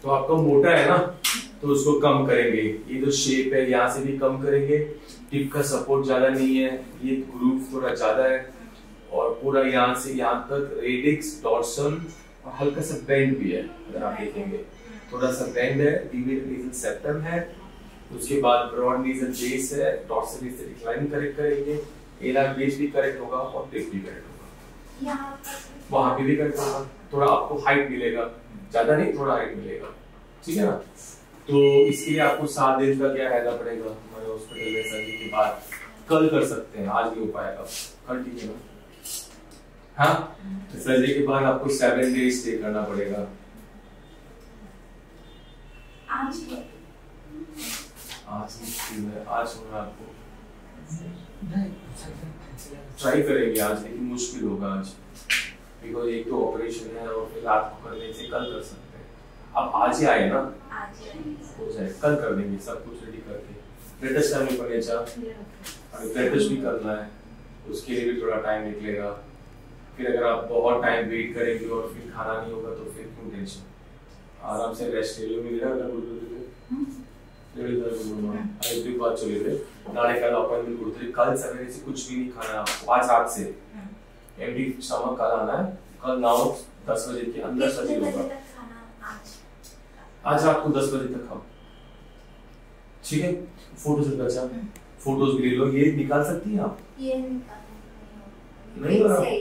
तो आपका मोटा है ना, तो उसको कम करेंगे। ये जो शेप है यहाँ से भी कम करेंगे। टिप का सपोर्ट ज्यादा नहीं है, ये ग्रूव थोड़ा ज्यादा है, और पूरा यहाँ से यहाँ तक रेडिक्स, डॉर्सल और हल्का सा बेंड भी है। अगर आप देखेंगे थोड़ा सा बेंड है, डिविएट नेजल सेप्टम है। उसके बाद ब्रॉड नेजल बेस है, डॉर्सल से रिक्लाइन करेक्ट करेंगे, एलार बेस भी करेक्ट होगा और टिप भी करेक्ट होगा। वहां पे भी करेक्ट होगा, थोड़ा आपको हाइट मिलेगा, ज्यादा नहीं, थोड़ा हाइट मिलेगा, ठीक है ना। तो इसके लिए आपको 7 दिन का क्या रहना पड़ेगा हमारे हॉस्पिटल में। सर्जरी के बाद कल कर सकते हैं, आज नहीं हो पाएगा, कल ठीक है ना। हाँ, तो सर्जरी के बाद आपको 7 डेज स्टे करना पड़ेगा। आज मुश्किल है, आज होगा आपको, ट्राई करेंगे आज, लेकिन मुश्किल होगा आज, बिकॉज एक तो ऑपरेशन है और फिर रात को करने से कल कर सकते हैं। अब आज ही आए ना, हो जाए, कल कर देंगे सब कुछ रेडी करके। ब्लड टेस्ट करनी पड़ेगा, अगर ब्लड टेस्ट भी करना है उसके लिए भी थोड़ा टाइम निकलेगा। फिर अगर आप बहुत टाइम वेट करेंगे और फिर खाना नहीं होगा तो फिर क्यों टेंशन, आराम से रेस्ट ले लो। मिलेगा अगर बोल दो एक बात चले गए नाले कल अपॉइंटमेंट करते हैं, कल सवेरे से कुछ भी नहीं खाना है आपको, आज रात से एम्प्टी स्टमक कल आना है। कल 9-10 बजे के अंदर सर्जरी होगा, आज रात को 10 बजे तक खाओ, ठीक है। फोटोज अच्छा, फोटोज भी ले लो। ये निकाल सकती हैं आप? ये नहीं हो रहा,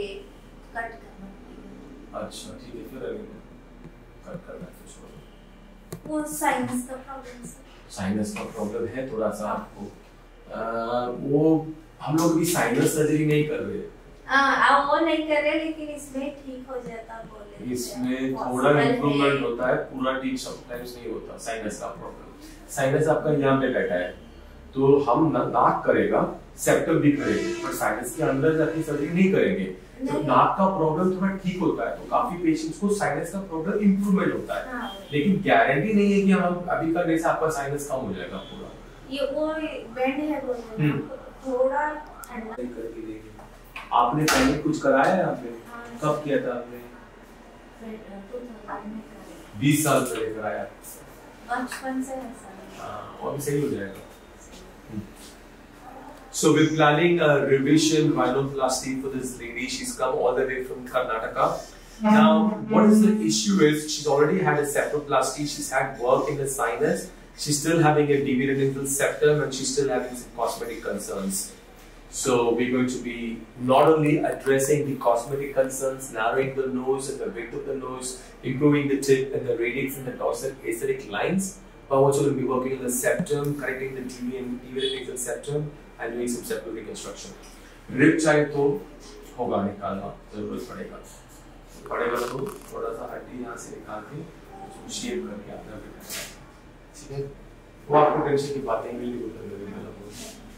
अच्छा ठीक है, फिर कट करना है। वो साइनस का प्रॉब्लम है, साइनस का प्रॉब्लम है थोड़ा सा आपको। वो हम लोग भी साइनस सर्जरी नहीं कर रहे, वो नहीं कर रहे, लेकिन इसमें ठीक हो जाता बोले। इसमें थोड़ा इम्प्रूवमेंट होता है, पूरा ठीक समटाइम्स नहीं होता। साइनस का प्रॉब्लम, साइनस आपका यहाँ पे बैठा है, तो हम नाक करेगा, सेप्टम भी करेंगे, पर साइनस के अंदर जाके सर्जरी नहीं करेंगे। तो नाक का प्रॉब्लम थोड़ा ठीक होता है, तो काफी पेशेंट्स को साइनस का प्रॉब्लम इम्प्रूवमेंट होता है, लेकिन गारंटी नहीं है कि हम अभी करने से आपका साइनस कम हो जाएगा पूरा। ये वो बेंड है बोलते हैं, थोड़ा ठंडा करके देंगे। आपने पहले कुछ कराया है आपने? कब किया था आपने? 20 साल पहले कराया, बचपन से ऐसा। और भी सही हो जाएगा। So we're planning a revision rhinoplasty for this lady. She's come all the way from Karnataka. Now, what is the issue is she's already had a septoplasty. She's had work in the sinus. She's still having a deviated nasal septum, and she's still having some cosmetic concerns. So we're going to be not only addressing the cosmetic concerns, narrowing the nose and the width of the nose, improving the tip and the radix and the dorsal aesthetic lines, but also going to be working on the septum, correcting the deviated nasal septum, and doing some septal reconstruction. Rib चाहे तो होगा निकालना, जरूरत पड़ेगा तो थोड़ा सा हड्डी यहाँ से निकाल के उसको शेप करके अंदर भी करना है, ठीक है। वो आपको टेंशन की बातें मिली उधर